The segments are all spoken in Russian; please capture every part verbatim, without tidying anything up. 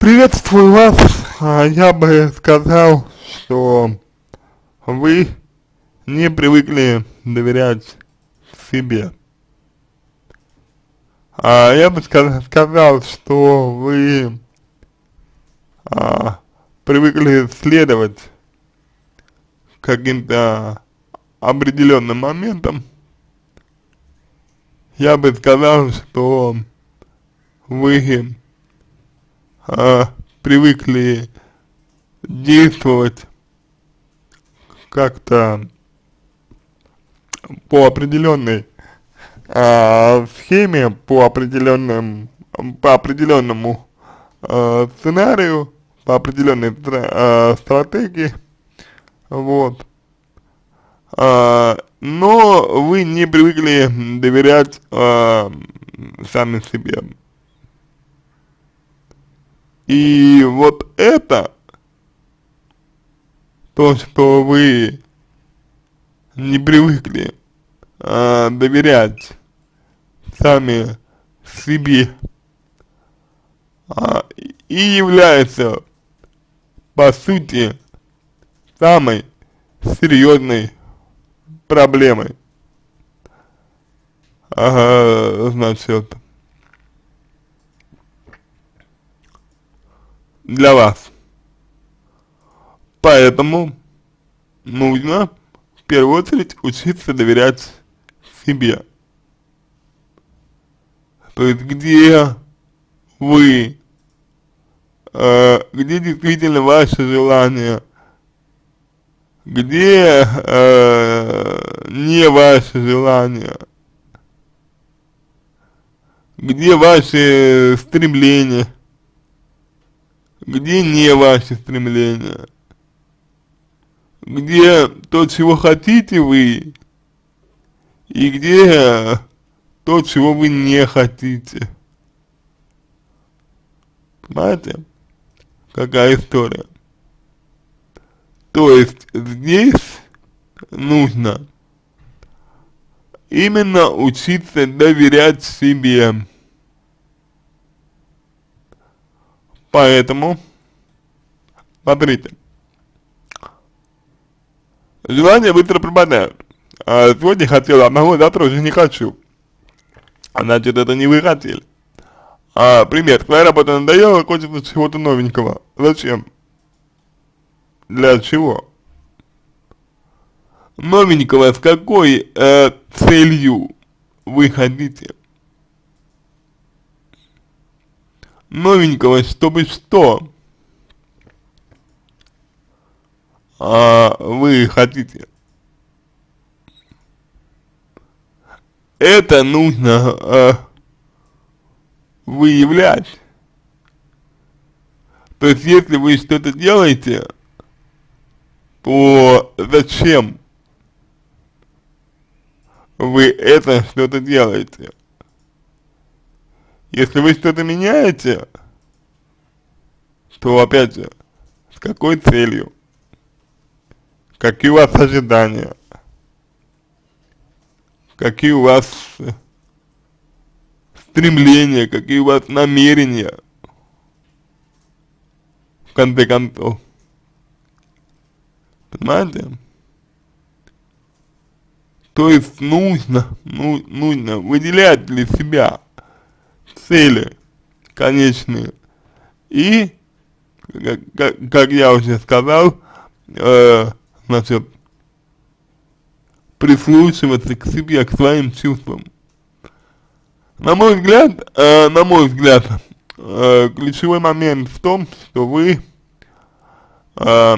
Приветствую вас. А, Я бы сказал, что вы не привыкли доверять себе. А я бы ска- сказал, что вы а, привыкли следовать каким-то определенным моментам. Я бы сказал, что вы а, привыкли действовать как-то по определенной а, схеме, по определенным, по определенному а, сценарию, по определенной стра- а, стратегии, вот. А, но вы не привыкли доверять а, сами себе. И вот это, то, что вы не привыкли а, доверять сами себе, а, и является, по сути, самой серьезной проблемой, ага, значит, для вас. Поэтому нужно в первую очередь учиться доверять себе. То есть где вы, э, где действительно ваши желания, где э, не ваши желания, где ваши стремления, где не ваши стремления, где то, чего хотите вы, и где то, чего вы не хотите. Понимаете, какая история? То есть здесь нужно именно учиться доверять себе. Поэтому, смотрите, желания быстро пропадают. А сегодня хотел одного, завтра уже не хочу. А значит, это не вы хотели. А, пример, твоя работа надоела, хочется чего-то новенького. Зачем? Для чего? Новенького с какой э, целью вы хотите? Новенького, чтобы что а, вы хотите? Это нужно э, выявлять. То есть, если вы что-то делаете, то зачем вы это что-то делаете? Если вы что-то меняете, то опять же, с какой целью? Какие у вас ожидания? Какие у вас стремления, какие у вас намерения, в конце концов? Понимаете? То есть нужно, ну, нужно выделять для себя цели конечные и, как, как, как я уже сказал, э, значит, прислушиваться к себе, к своим чувствам. На мой взгляд, э, на мой взгляд, э, ключевой момент в том, что вы э,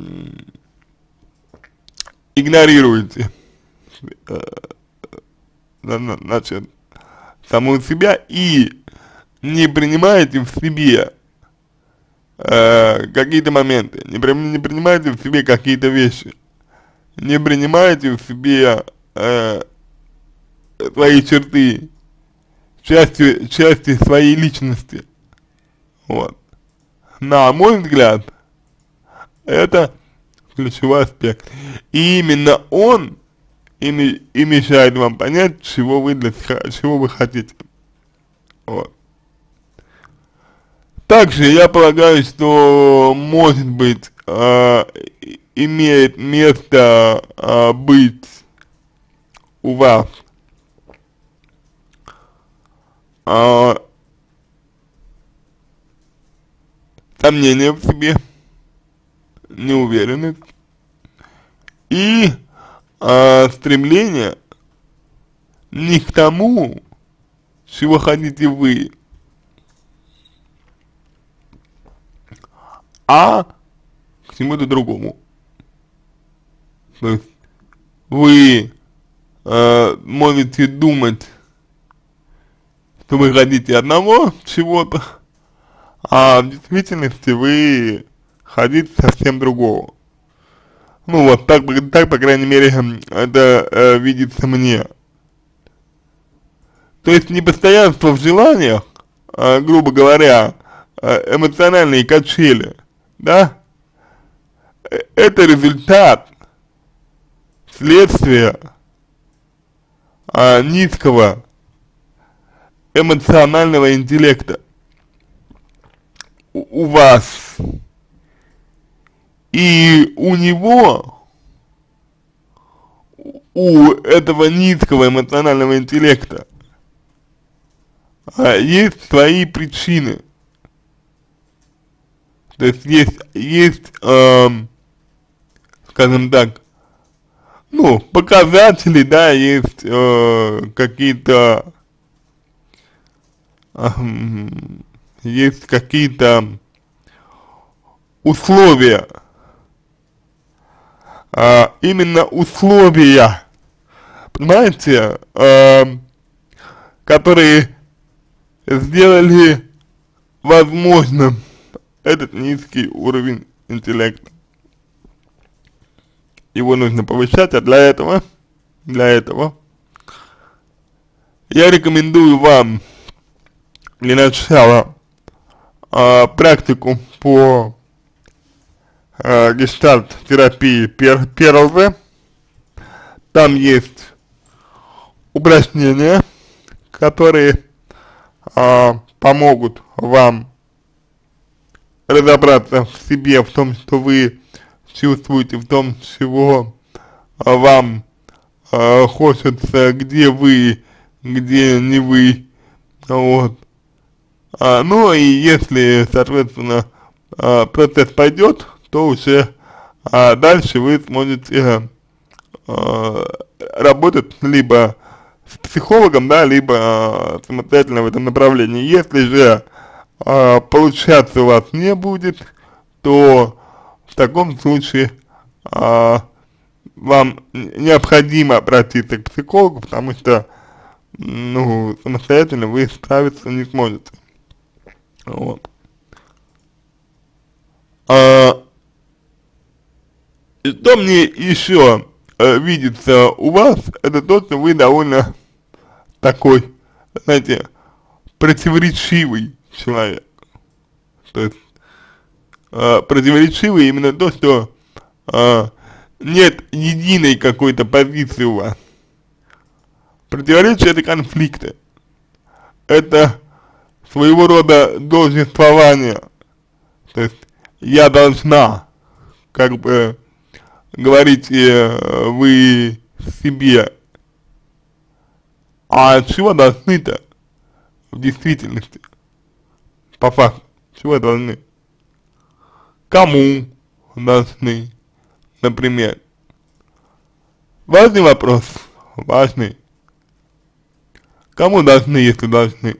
игнорируете, э, значит, саму себя и не принимаете в себе э, какие-то моменты, не, при, не принимаете в себе какие-то вещи, не принимаете в себе э, свои черты, части, части своей личности. Вот. На мой взгляд, это ключевой аспект. И именно он и, и мешает вам понять, чего вы, для, чего вы хотите. Вот. Также я полагаю, что, может быть, э, имеет место э, быть у вас э, сомнения в себе, неуверенность и э, стремление не к тому, чего хотите вы, а к чему-то другому. То есть вы э, можете думать, что вы хотите одного чего-то, а в действительности вы хотите совсем другого. Ну вот, так, так по крайней мере, это э, видится мне. То есть непостоянство в желаниях, э, грубо говоря, э, эмоциональные качели, да, э, это результат, следствие э, низкого эмоционального интеллекта у, у вас. И у него, у этого низкого эмоционального интеллекта а, есть свои причины. То есть есть, есть, эм, скажем так, ну, показатели, да, есть э, какие-то, э, есть какие-то условия, а, именно условия, понимаете, э, которые сделали возможным этот низкий уровень интеллекта. Его нужно повышать, а для этого, для этого я рекомендую вам для начала э, практику по э, гештальт-терапии пер, Перлзе. Там есть упражнения, которые э, помогут вам разобраться в себе, в том, что вы чувствуете, в том, чего э, вам э, хочется, где вы, где не вы, вот. А, ну и если, соответственно, э, процесс пойдет, то уже э, дальше вы сможете э, работать либо с психологом, да, либо э, самостоятельно в этом направлении. Если же э, получаться у вас не будет, то в таком случае э, вам необходимо обратиться к психологу, потому что, ну, самостоятельно вы справиться не сможете. Вот. А, и что мне еще э, видится у вас, это то, что вы довольно такой, знаете, противоречивый человек. То есть э, противоречивый именно то, что э, нет единой какой-то позиции у вас. Противоречие — это конфликты. Это своего рода долженствование. То есть я должна, как бы говорите вы себе, а чего должны-то в действительности, по факту, чего должны? Кому должны, например? Важный вопрос, важный. Кому должны, если должны?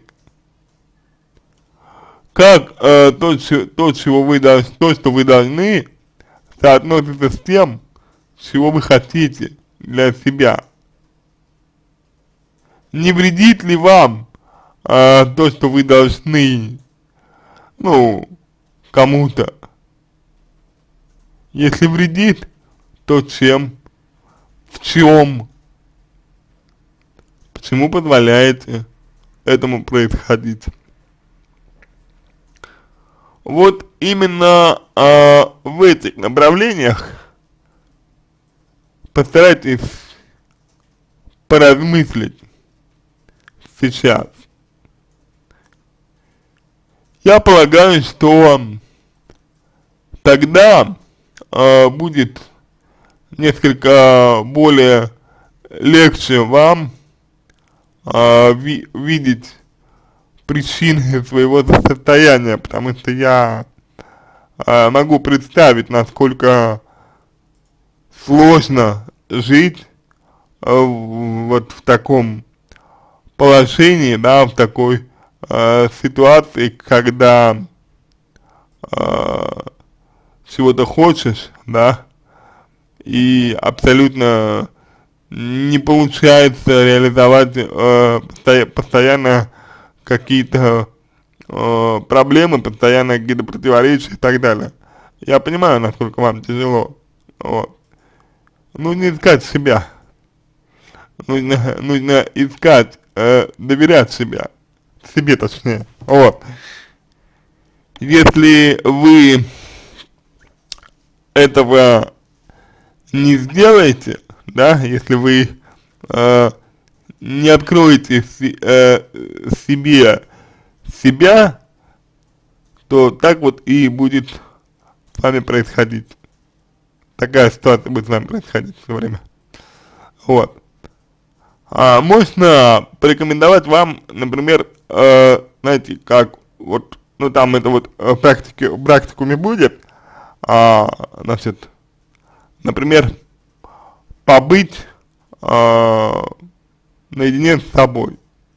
Как э, то, че, то, чего вы должны, то, что вы должны, соотносится с тем, чего вы хотите для себя? Не вредит ли вам э, то, что вы должны, ну, кому-то? Если вредит, то чем? В чем? Почему позволяете этому происходить? Вот именно э, в этих направлениях постарайтесь поразмыслить сейчас. я полагаю, что тогда э, будет несколько более легче вам э, ви видеть причины своего состояния, потому что я э, могу представить, насколько сложно жить э, вот в таком положении, да, в такой э, ситуации, когда э, чего-то хочешь, да, и абсолютно не получается реализовать э, посто постоянно какие-то э, проблемы, постоянно какие-то противоречия и так далее. Я понимаю, насколько вам тяжело. Вот. Нужно искать себя. Нужно, нужно искать, э, доверять себя. Себе точнее. Вот. Если вы этого не сделаете, да, если вы э, не откроете си, э, себе себя, то так вот и будет с вами происходить. Такая ситуация будет с вами происходить все время. Вот. А можно порекомендовать вам, например, э, знаете, как вот, ну там это вот в практике, в практикуме будет, а, значит, например, побыть а, наедине с собой,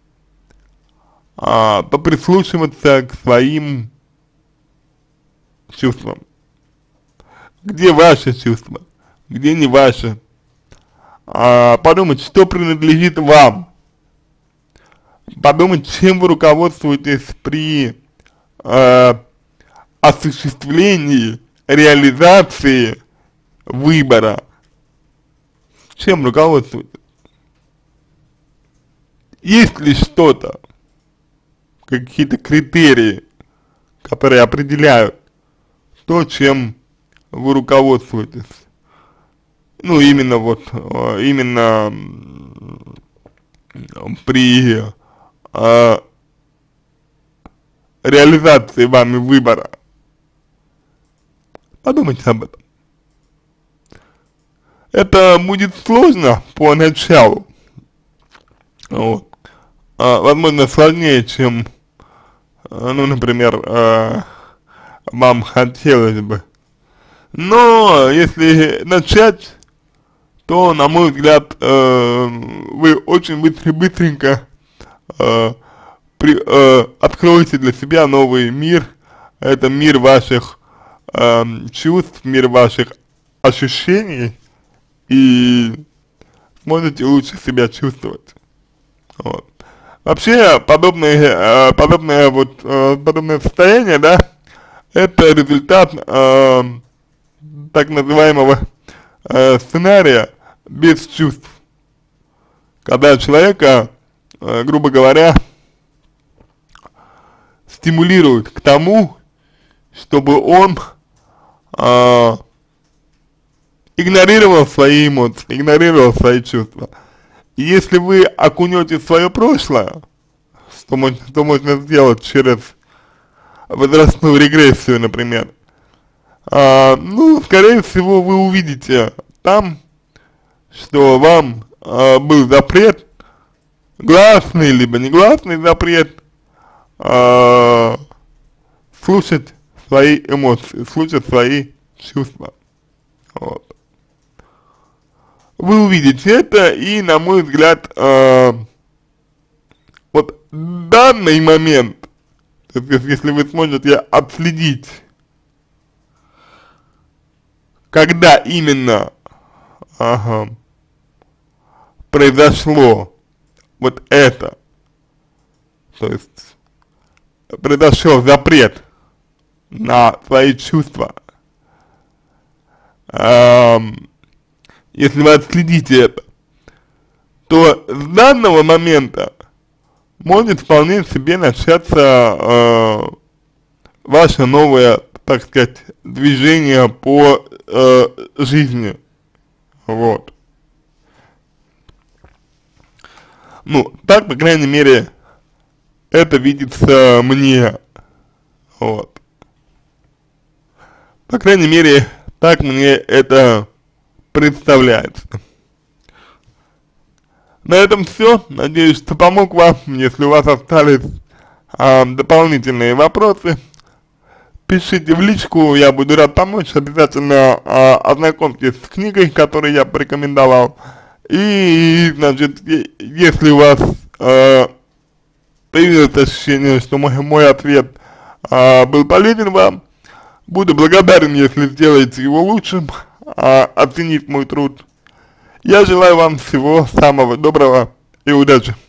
а, поприслушиваться к своим чувствам. Где ваши чувства, где не ваши. А, подумать, что принадлежит вам. Подумать, чем вы руководствуетесь при э, осуществлении, реализации выбора. Чем руководствуетесь? Есть ли что-то, какие-то критерии, которые определяют то, чем вы руководствуетесь? Ну, именно вот, именно при э, реализации вами выбора. Подумайте об этом. Это будет сложно поначалу, вот. А, возможно, сложнее, чем, ну, например, э, вам хотелось бы. Но если начать, то, на мой взгляд, э, вы очень быстро, быстренько э, при, э, откроете для себя новый мир. Это мир ваших э, чувств, мир ваших ощущений, и сможете лучше себя чувствовать. Вот. Вообще, подобное, э, подобное, вот, э, подобное состояние, да, это результат э, так называемого э, сценария без чувств. Когда человека, э, грубо говоря, стимулируют к тому, чтобы он э, игнорировал свои эмоции, игнорировал свои чувства. И если вы окунете в свое прошлое, что можно, что можно сделать через возрастную регрессию, например, а, ну, скорее всего, вы увидите там, что вам а, был запрет, гласный либо негласный запрет, а, слушать свои эмоции, слушать свои чувства. Вот. Вы увидите это, и, на мой взгляд, э, вот данный момент, если вы сможете отследить, когда именно ага, произошло вот это, то есть произошел запрет на свои чувства, эм, если вы отследите это, то с данного момента может вполне себе начаться э, ваше новое, так сказать, движение по э, жизни. Вот. Ну, так, по крайней мере, это видится мне. вот. По крайней мере, так мне это представляется. На этом все. Надеюсь, что помог вам. Если у вас остались а, дополнительные вопросы, пишите в личку, я буду рад помочь. Обязательно а, ознакомьтесь с книгой, которую я порекомендовал. И, значит, если у вас а, появилось ощущение, что мой, мой ответ а, был полезен вам, буду благодарен, если сделаете его лучшим, а, оценить мой труд. Я желаю вам всего самого доброго и удачи.